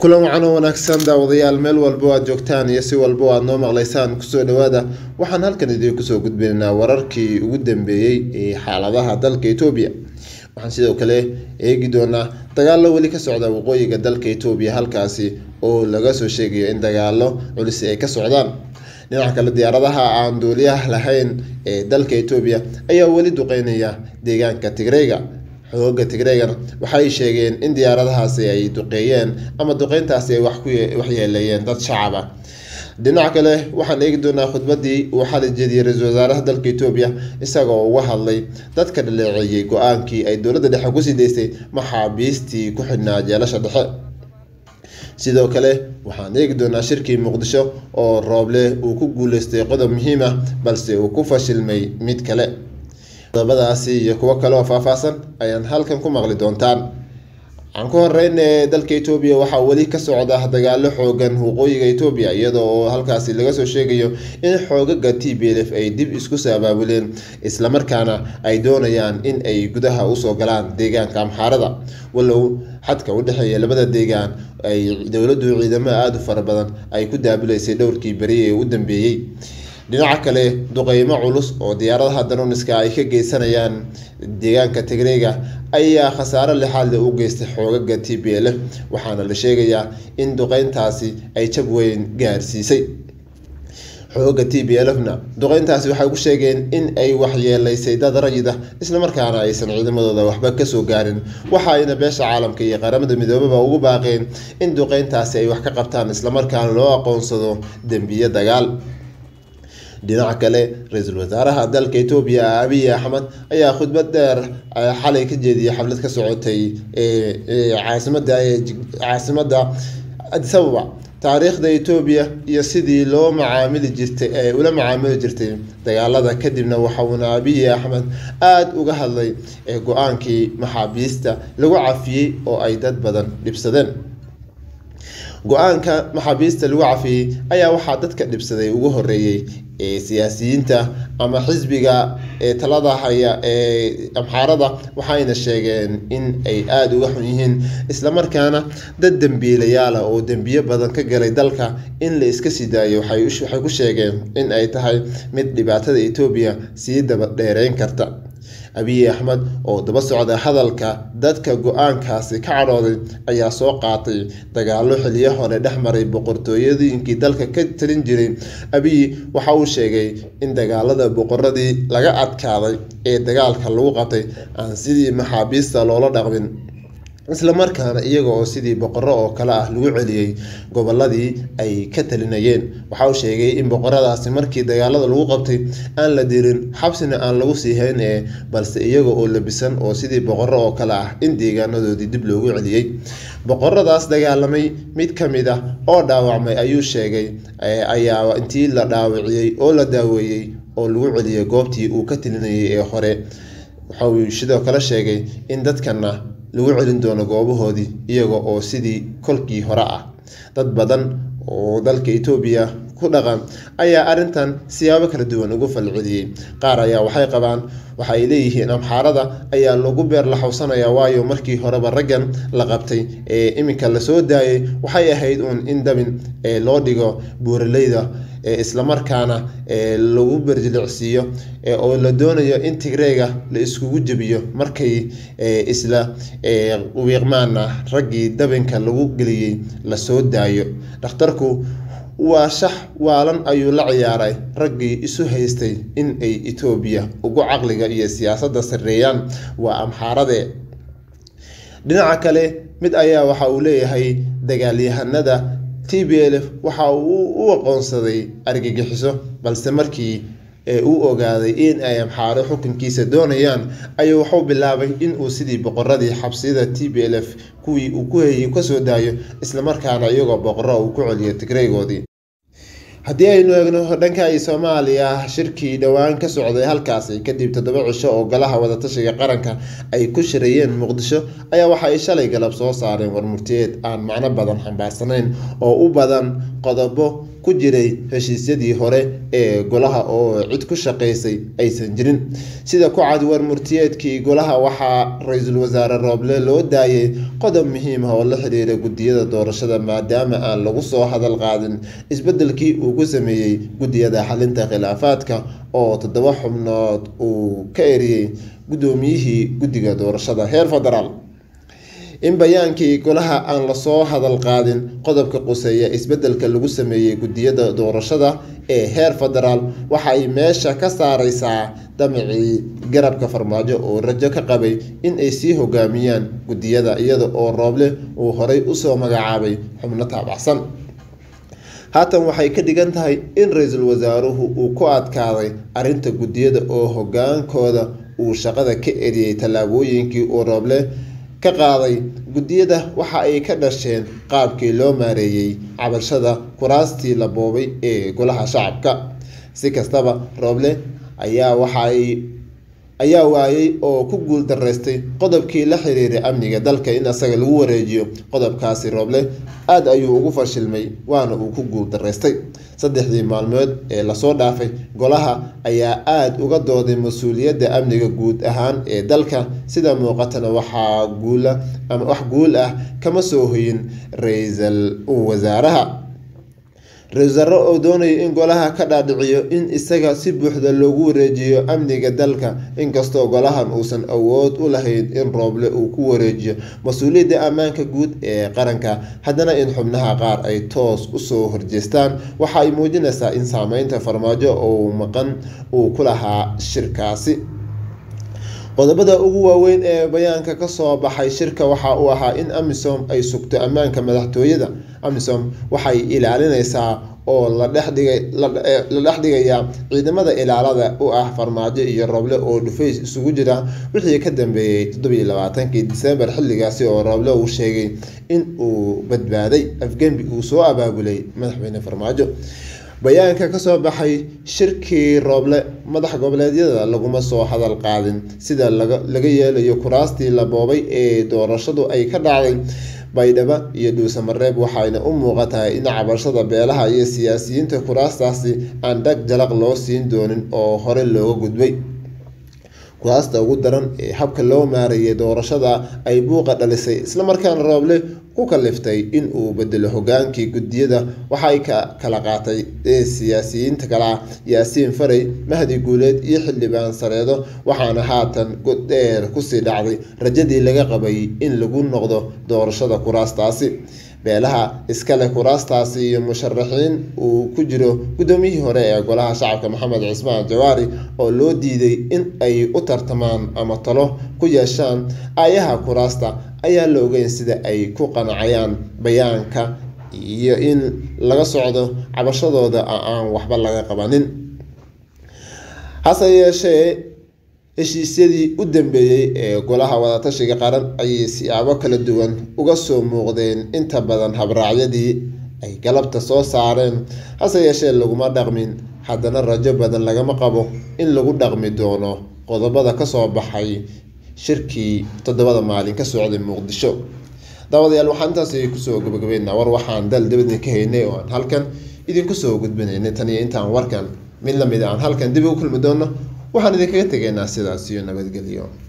kulan wacan oo wanaagsan daawadayaal meel walba aad joogtaan iyo si walba aad noo maqlaysaan kusoo dhawaada waxaan halkan idin kusoo gudbinaynaa wararkii ugu dambeeyay ee xaaladaha dalka Itoobiya. waxaan sidoo kale eegi doonaa dagaallo weli ka socda waqooyiga dalka Itoobiya halkaasi oo laga soo sheegayo in dagaallo culus ay ka socdaan. dhinaca kale diyaaradaha aan duuliyaha lahayn ee dalka Itoobiya ayaa weli duqeynaya deegaanka Tigreega. xoogga Tigreega waxay sheegeen in diyaaradahaasi ay duqeeyeen ama duqeyntaasi ay wax yeelayeen dad shacab ah. dhinaca kale waxaan eegi doonaa khudbadii uu xalay jeediyay ra'iisul wasaaraha dalka Itoobiya isagoo uga hadlay dadka dhaleeceeyay go'aankii ay dowladda dhexe ku sii deysay maxaabiistii ku xidhnaa jeelasha dhexe. sidoo kale waxaan eegi doonaa shirkii Muqdisho oo Rooble uu ku guuleystay qodob muhiim ah balse uu ku fashilmay mid kale. qodobadaasi iyo kuwa kale oo faahfaahsan ayaan halkan ku maqli doontaan. aan ku horeynay dalka Itoobiya waxa weli ka socda dagaallo xoogan waqooyiga Itoobiya iyadoo halkaasi laga soo sheegayo in xoogagga TPLF ay dib isku sabaabuleen isla markaana ay doonayaan in ay gudaha u soo galaan deegaanka Amxaarada. walow xadka u dhaxeeya labada deegaan ay dawladdu ciidamo aad u fara badan ay ku daabilaysay dhowrkii bari ee u dambeeyay. dhinaca kale duqeymo culus oo diyaaradaha droniska ay ka geysanayaan deegaanka Tigreega ayaa khasaare lixaad u geystay xoogagga TPLF waxaana la sheegayaa in duqeyntaasi ay jab weyn gaarsiisay. xoogagga TPLF-na duqeyntaasi waxay ku sheegeen in ay waxyeelaysay dad rayid ah isla markaana aysan ciidamadooda waxba ka soo gaarin. waxa ayna beesha caalamka iyo qaramada midoobay ugu baaqeen in duqeyntaasi ay wax ka qabtaan isla markaana loo aqoonsado dambiyo dagaal. dhinaca kale ra'iisul wasaaraha dalka Itoobiya Abiy Ahmed ayaa khudbad dheer xalay ka jeediyay xaflad ka socotay caasimada Addis Ababa taariikhda Itoobiya iyo sidii loo macaamili jirtay dagaalada. kadibna waxa uu Abiy Ahmed aad uga hadlay go'aankii maxaabiista lagu cafiyay oo ay dad badan dhibsadeen. go'aanka maxaabiista lagu cafiyay ayaa waxaa dadka dhibsaday ugu horeeyay siyaasiyiinta ama xisbiga talada haya ee Amxaarada waxayna sheegeen in ay aad uga xun yihiin isla markaana dad dambiilayaal oo dambiyo badan ka galay dalka in la iska sii daayo waxay ku sheegeen in ay tahay mid dhibaatada Itoobiya sii daba dheereyn karta. Abiy Ahmed oo daba socda hadalka dadka go'aankaasi ka cadhooday ayaa soo qaatay dagaallo xilliyo hore dhexmaray boqortooyooyinkii dalka ka talin jiray. Abiy waxa uu sheegay in dagaalada boqoradii laga adkaaday ee dagaalka lagu qabtay aan sidii maxaabiista loola dhaqmin isla markaana iyaga oo sidii boqorro oo kale ah lagu celiyay gobolladii ay ka talinayeen. waxa uu sheegay in boqoradaasi markii dagaalada lagu qabtay aan la dirin xabsina aan lagu sii hayn balse iyaga oo labisan oo sidii boqorro oo kale ah in deegaanadoodii dib loogu celiyay. boqoradaas dagaalamay mid ka mid ah oo dhaawacmay ayuu sheegay ayaa intii la dhaawaciyay oo la daaweeyay oo lagu celiyay goobtii uu ka talinayay ee hore. waxa uu sidoo kale sheegay in dadkana lagu celin doono goobahoodii iyaga oo sidii kolkii hore ah. dad badan oo dalka Itoobiya ku dhaqan ayaa arintan siyaabo kala duwan ugu falceliyay. qaar ayaa waxay leeyihiin Amxaarada ayaa lagu beer la xawsanaya waayo markii horeba raggan la qabtay ee iminka la soo daayay waxay ahayd in dabin loo dhigo buuraleyda isla markaana lagu berjilicsiyo oo la doonayo in Tigreega la iskugu jabiyo markay isla wiiqmaana raggii dabinka lagu geliyay la soo daayo. dhakhtarku waa shax waalan ayuu la ciyaaray raggii isu haystay in ay Itoobiya ugu caqliga iyo siyaasadda sareeyaan waa Amxaarade. dhinaca kale mid ayaa waxa uu leeyahay dagaalyahanada TPLF waxa uu u aqoonsaday argagixiso balse markii uu ogaaday in ay Amxaaro xukunkiisa doonayaan ayuu wuxuu bilaabay in uu sidii boqoradii xabsiyada TPLF kuwii uu ku hayay ka soo daayo isla markaana iyagoo boqorro uu ku celiyo Tigreegoodii. haddii aynu eegno dhanka Soomaaliya shirkii dhawaan ka socday halkaasi kadib 7 cisho oo golaha wadatashiga qaranka ay ku shirayeen Muqdisho ayaa waxa ay shalay galab soo saareen warmurtiyeed aan macno badan xambaarsanayn oo u badan qodobo ku jiray heshiisyadii hore ee golaha oo cid ku shaqeysay aysan jirin sida ku cad warmurtiyeedkii golaha waxa ra'iisul wasaare Roble loo daayay qodob muhiim ah oo la xiriira gudiyada doorashada maadaama aan lagu soo hadal qaadin isbedelkii uu ku sameeyay gudiyada xalinta khilaafaadka oo 7 xubnood uu ka eriyay gudoomiyihii gudiga doorashada heer federaal in bayaankii golaha aan la soo hadal qaadin qodobka quseeya isbedelka lagu sameeyay gudiyada doorashada ee heer federaal waxa ay meesha ka saaraysaa damicii garabka farmaajo oo rajo ka qabay in ay sii hogaamiyaan gudiyada iyada oo Roble uu horay u soo magacaabay xubno taabacsan haatan waxay ka dhigan tahay in ra'iisul wasaaruhu uu ku adkaaday arinta gudiyada oo hogaankooda uu shaqada ka eriyay talaabooyinkii uu Roble ka qaaday gudiyada waxa ay ka dhasheen qaabkii loo maareeyay cabashada kuraastii la boobay ee golaha shacabka si kastaba Roble ayaa waayay oo ku guul dareystay qodobkii la xiriiray amniga dalka in asaga lagu wareejiyo qodobkaasi Roble aad ayuu ugu fashilmay waana uu ku guul dareystay 3 maalmood ee la soo dhaafay golaha ayaa aad uga dooday mas'uuliyadda amniga guud ahaan ee dalka sida muuqatana waxa guul ah kama soo hoyin ra'iisul wasaaraha oo doonay in golaha ka dhaadhiciyo in isaga si buuxda loogu wareejiyo amniga dalka inkastoo golahan uusan awood u lahayn in Roble uu ku wareejiyo mas'uuliyadda ammaanka guud ee qaranka haddana in xubnaha qaar ay toos u soo horjeestaan waxa ay muujinaysaa in saameynta farmaajo oo maqan uu ku lahaa shirkaasi qodobada ugu waaweyn ee bayaanka ka soo baxay shirka waxa uu ahaa in AMISOM ay sugto ammaanka madaxtooyada AMISOM waxay ilaalinaysaa oo la dhaxdhigaya ciidamada ilaalada u ah farmaajo iyo Roble oo dhufays isugu jira wixii ka dambeeyay 27 December xilligaasi oo Roble uu sheegay in uu badbaaday afgembi uu soo abaabulay madaxweyne farmaajo bayaanka ka soo baxay shirkii Roble madax goboleedyada laguma soo hadal qaadin sida laga yeelayo kuraastii la boobay ee doorashadu ay ka dhacday Baydhabo iyo Dhuusamareeb waxayna u muuqataa in cabashada beelaha iyo siyaasiyiinta kuraastaasi aan dhag jalaq loo siin doonin oo hore looga gudbay kuraasta ugu daran ee habka loo maareeyay doorashada ay buuqa dhalisay isla markaana Roble ku kaliftay in uu bedelo hogaankii gudiyada waxay kala qaatay siyaasiyiinta kala Yaasiin Faray Mahdi Guuleed iyo Xildhibaan Sareedo waxaana haatan go'deer ku sii dhacday rajadii laga qabay in lagu noqdo doorashada kuraastaasi beelaha iskale kuraastaasi iyo musharaxiin uu ku jiro gudoomiyihii hore ee golaha shacabka Maxamed Cismaan Jawaari oo loo diiday in ay u tartamaan ama talo ku yeeshaan ayaha kuraasta ayaa la ogeyn sida ay ku qanacayaan bayaanka iyo in laga socdo cabashadooda aan waxba laga qabanin hase yeeshee heshiisyadii u dambeeyay ee golaha wadatashiga qaran ay siyaabo kala duwan uga soo muuqdeen inta badan habraacyadii ay galabta soo saareen hase yeeshee laguma dhaqmin haddana rajo badan lagama qabo in lagu dhaqmi doono qodobada ka soo baxay shirkii 7 maalin ka socday Muqdisho daawadayaal waxaan taasi ku soo gabagabeynaa war waxaan dibadda ka haynay oo aan halkan idinku soo gudbinaynay tan iyo intaan warkan mid la mid ah halkan dib u kulmi doono waxaan idinkaga tegaynaa sidaas iyo nabadgelyo